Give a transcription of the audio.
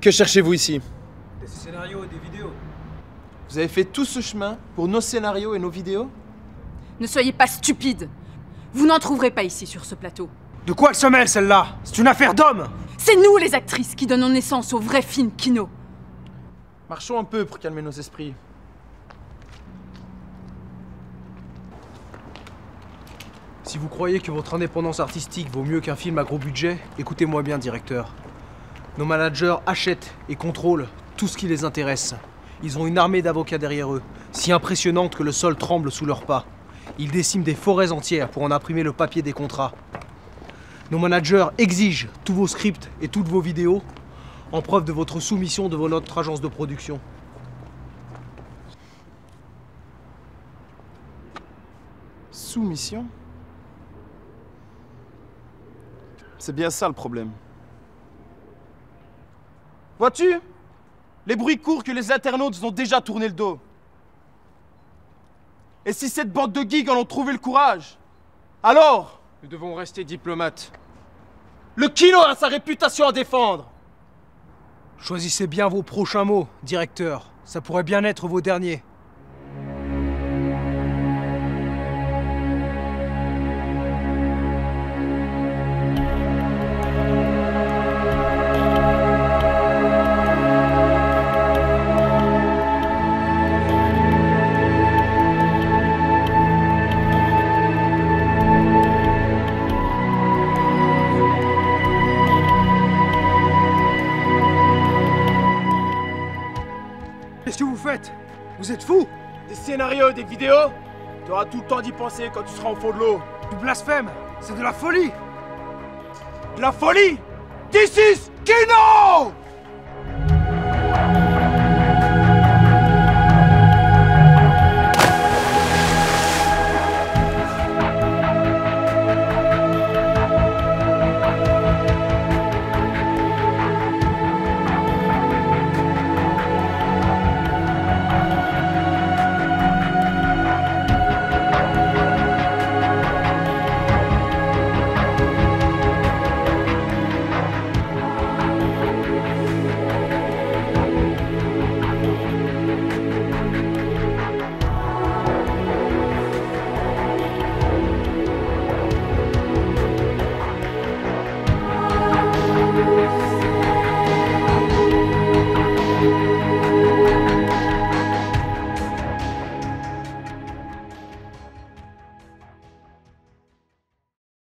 Que cherchez-vous ici? Des scénarios et des vidéos. Vous avez fait tout ce chemin pour nos scénarios et nos vidéos? Ne soyez pas stupide. Vous n'en trouverez pas ici sur ce plateau. De quoi elle se mêle, celle-là? C'est une affaire d'homme! C'est nous les actrices qui donnons naissance au vrai film Kino. Marchons un peu pour calmer nos esprits. Si vous croyez que votre indépendance artistique vaut mieux qu'un film à gros budget, écoutez-moi bien, directeur. Nos managers achètent et contrôlent tout ce qui les intéresse. Ils ont une armée d'avocats derrière eux, si impressionnante que le sol tremble sous leurs pas. Ils déciment des forêts entières pour en imprimer le papier des contrats. Nos managers exigent tous vos scripts et toutes vos vidéos en preuve de votre soumission devant notre agence de production. Soumission? C'est bien ça le problème. Vois-tu? Les bruits courent que les internautes ont déjà tourné le dos. Et si cette bande de geeks en ont trouvé le courage, alors nous devons rester diplomates. Le kino a sa réputation à défendre. Choisissez bien vos prochains mots, directeur. Ça pourrait bien être vos derniers. Qu'est-ce que vous faites? Vous êtes fous? Des scénarios et des vidéos? Tu auras tout le temps d'y penser quand tu seras au fond de l'eau. Du blasphème! C'est de la folie! De la folie! This is Kino!